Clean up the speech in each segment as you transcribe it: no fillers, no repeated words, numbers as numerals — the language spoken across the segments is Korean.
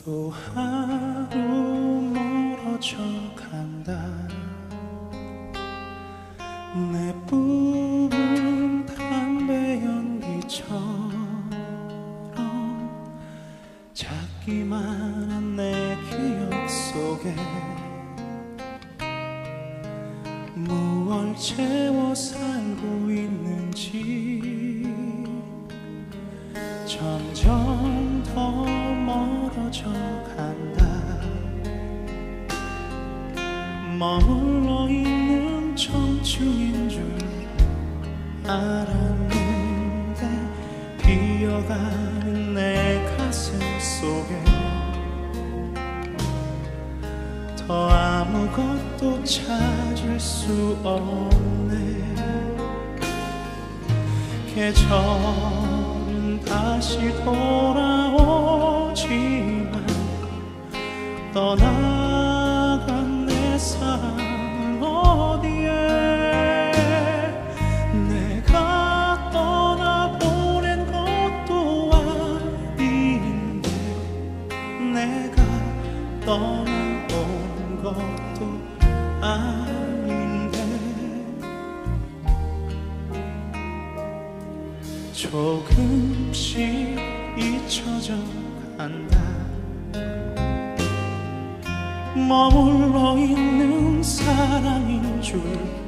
또 하루 멀어져 간다. 내 뿜은 담배 연기처럼 작기만 한 내 기억 속에 무얼 채워 살고 있는지 점점 더 멀어져 간다. 머물러 있는 청춘인 줄 알았는데 비어가는 내 가슴 속에 더 아무것도 찾을 수 없네. 계절은 다시 돌아오지만 떠나간 내 사랑 어디에. 내가 떠나보낸 것도 아닌데 내가 떠나온 것도 아닌데 조금씩 잊혀져 간다. 머물러 있는 사랑인 줄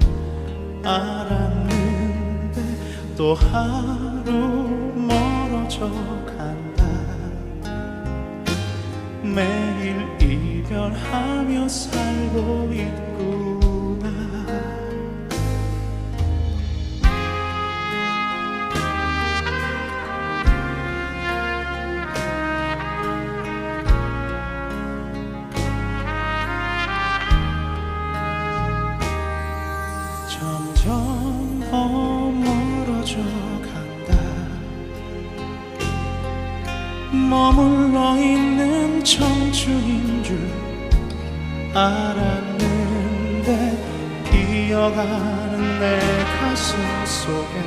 알았는데 또 하루 멀어져 간다. 매일 이별하며 살고 있구나. 점점 더 멀어져 간다. 머물러 있는 청춘인 줄 알았는데 비어가는 내 가슴 속에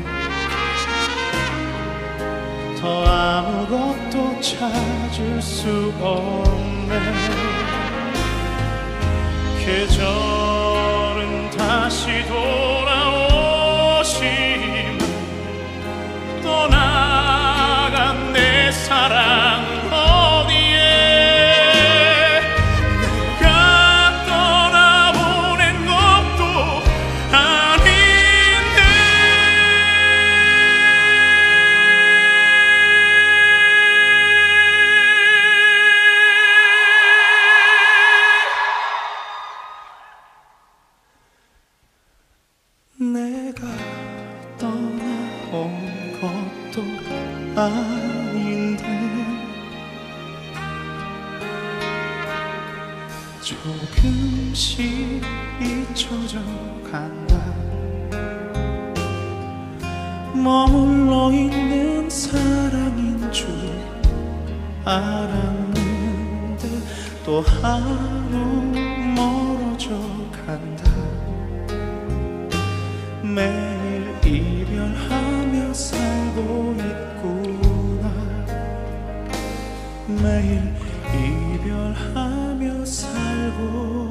더 아무것도 찾을 수 없네. 계절은 다시 돌아오지만 떠나간 내 사랑 어디에. 내가 떠나보낸 것도 아닌데 내가 떠나온 것도 아닌데 조금씩 잊혀져 간다. 머물러 있는 사랑인 줄 알았는데 또 하루 멀어져 간다. 매일 이별하며 살고 있구나. 매일 이별하며 살고